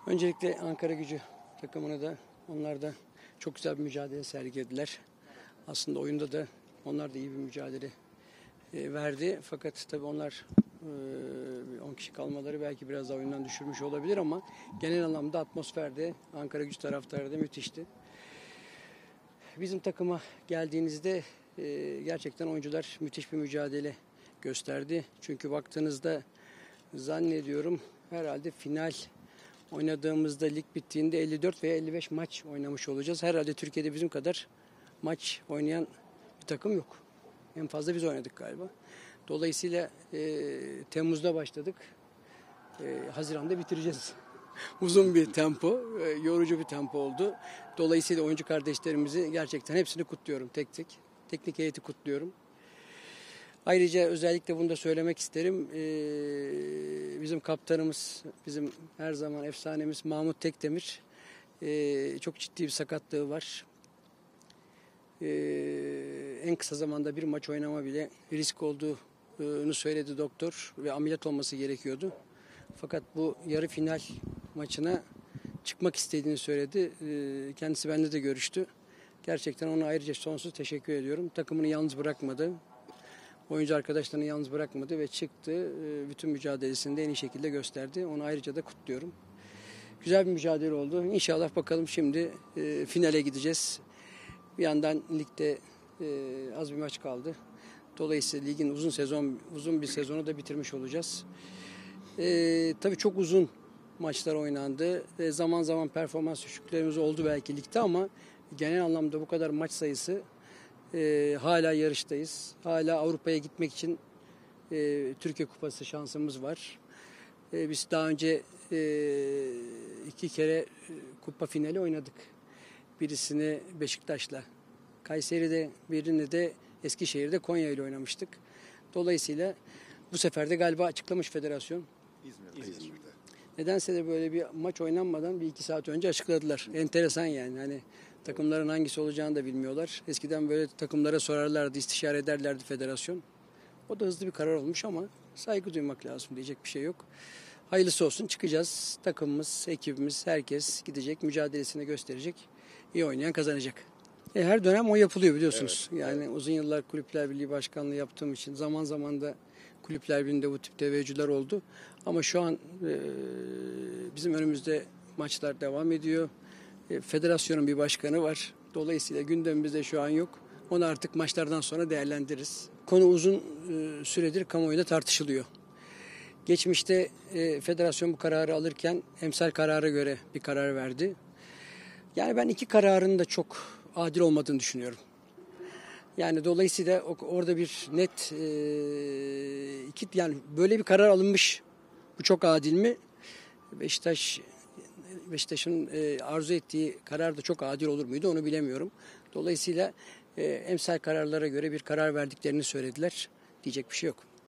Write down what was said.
Öncelikle Ankaragücü takımına da onlar da çok güzel bir mücadele sergilediler. Aslında oyunda da onlar da iyi bir mücadele verdi. Fakat tabii onlar 10 kişi kalmaları belki biraz daha oyundan düşürmüş olabilir ama genel anlamda atmosferde Ankaragücü taraftarı da müthişti. Bizim takıma geldiğinizde gerçekten oyuncular müthiş bir mücadele gösterdi. Çünkü baktığınızda zannediyorum herhalde final oynadığımızda lig bittiğinde 54 veya 55 maç oynamış olacağız. Herhalde Türkiye'de bizim kadar maç oynayan bir takım yok. En fazla biz oynadık galiba. Dolayısıyla Temmuz'da başladık. Haziran'da bitireceğiz. Uzun bir tempo, yorucu bir tempo oldu. Dolayısıyla oyuncu kardeşlerimizi gerçekten hepsini kutluyorum tek tek. Teknik heyeti kutluyorum. Ayrıca özellikle bunu da söylemek isterim. Bizim kaptanımız, bizim her zaman efsanemiz Mahmut Tekdemir. Çok ciddi bir sakatlığı var. En kısa zamanda bir maç oynama bile risk olduğunu söyledi doktor ve ameliyat olması gerekiyordu. Fakat bu yarı final maçına çıkmak istediğini söyledi. Kendisi benimle de görüştü. Gerçekten ona ayrıca sonsuz teşekkür ediyorum. Takımını yalnız bırakmadı. Oyuncu arkadaşlarını yalnız bırakmadı ve çıktı. Bütün mücadelesini de en iyi şekilde gösterdi. Onu ayrıca da kutluyorum. Güzel bir mücadele oldu. İnşallah bakalım şimdi finale gideceğiz. Bir yandan ligde az bir maç kaldı. Dolayısıyla ligin uzun bir sezonu da bitirmiş olacağız. Tabii çok uzun maçlar oynandı. Zaman zaman performans düşüklerimiz oldu belki ligde ama genel anlamda bu kadar maç sayısı hala yarıştayız. Hala Avrupa'ya gitmek için Türkiye Kupası şansımız var. Biz daha önce 2 kere kupa finali oynadık. Birisini Beşiktaş'la Kayseri'de, birini de Eskişehir'de Konya ile oynamıştık. Dolayısıyla bu sefer de galiba açıklamış federasyon. İzmir'de. Nedense de böyle bir maç oynanmadan bir 2 saat önce açıkladılar. Enteresan yani. Hani takımların hangisi olacağını da bilmiyorlar. Eskiden böyle takımlara sorarlardı, istişare ederlerdi federasyon. O da hızlı bir karar olmuş ama saygı duymak lazım, diyecek bir şey yok. Hayırlısı olsun, çıkacağız. Takımımız, ekibimiz, herkes gidecek, mücadelesini gösterecek. İyi oynayan kazanacak. Her dönem o yapılıyor biliyorsunuz. Evet, yani uzun yıllar Kulüpler Birliği Başkanlığı yaptığım için zaman zaman da Kulüpler Birliği'nde bu tip teveccühler oldu. Ama şu an bizim önümüzde maçlar devam ediyor. Federasyonun bir başkanı var. Dolayısıyla gündemimizde şu an yok. Onu artık maçlardan sonra değerlendiririz. Konu uzun süredir kamuoyunda tartışılıyor. Geçmişte federasyon bu kararı alırken emsal karara göre bir karar verdi. Yani ben iki kararın da çok adil olmadığını düşünüyorum. Yani dolayısıyla orada bir net yani böyle bir karar alınmış. Bu çok adil mi? Beşiktaş'ın arzu ettiği karar da çok adil olur muydu onu bilemiyorum. Dolayısıyla emsal kararlara göre bir karar verdiklerini söylediler. Diyecek bir şey yok.